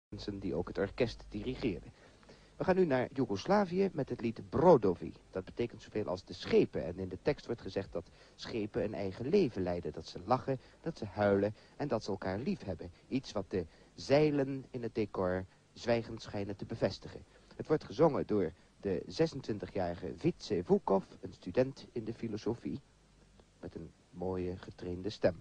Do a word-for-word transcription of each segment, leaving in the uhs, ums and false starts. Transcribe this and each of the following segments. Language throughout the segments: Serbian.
mensen die ook het orkest dirigeerden. We gaan nu naar Joegoslavië met het lied Brodovi. Dat betekent zoveel als de schepen. En in de tekst wordt gezegd dat schepen een eigen leven leiden. Dat ze lachen, dat ze huilen en dat ze elkaar lief hebben. Iets wat de zeilen in het decor zwijgend schijnen te bevestigen. Het wordt gezongen door de zesentwintigjarige Vice Vukov, een student in de filosofie, met een mooie getrainde stem.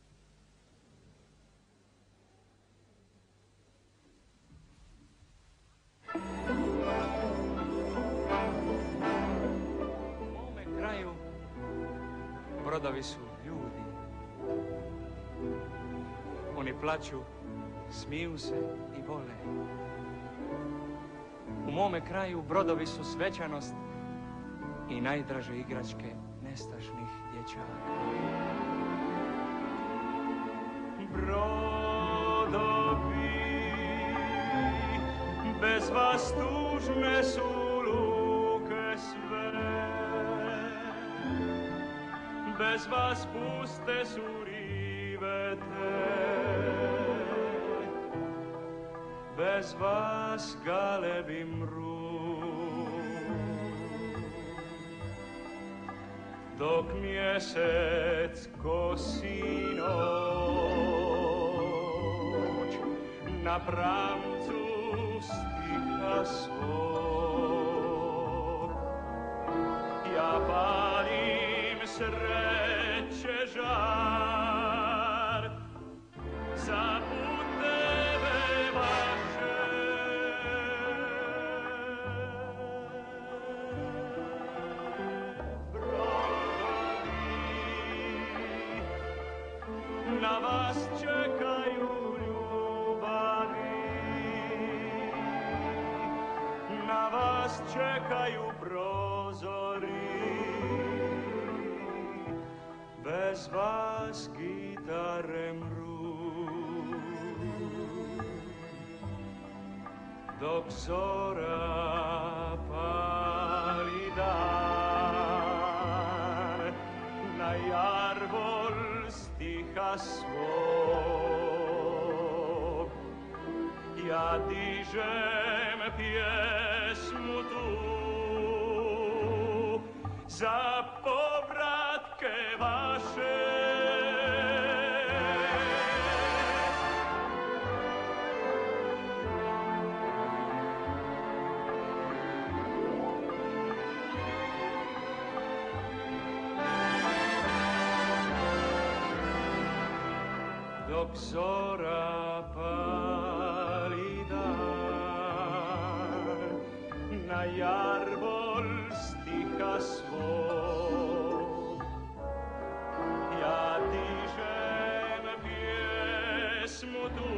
Brodovi su ljudi. Oni plaću, smiju se i vole. U mome kraju brodovi su svečanost i najdraže igračke nestašnih dječaka. Brodovi, bez vas tužne su luke sve. Bez vas puste su rive te, bez vas galebi mru, dok mjesec kosi noć na pramcu stiha svog. Ja palim sreće žar za puteve vaše. Brodovi na vas čekaju ljubavi, na vas čekaju prozori. Bez vas gitare mru, dok zora pali dan na jarvol stiha svog. Ja dižem pjesmu tu za povratke vaše. Dok zora pali dan na jarvol stiha svog. Ja dižem pjesmu tu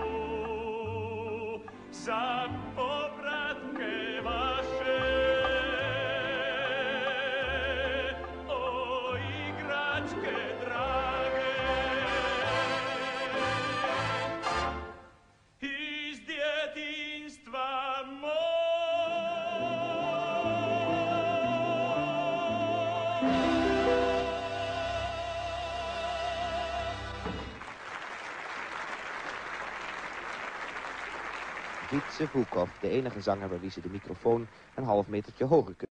za povratke vaše. O igračke drage, iz djetinjstva moj. Vice Vukov, de enige zanger bij wie ze de microfoon een half metertje hoger kunnen.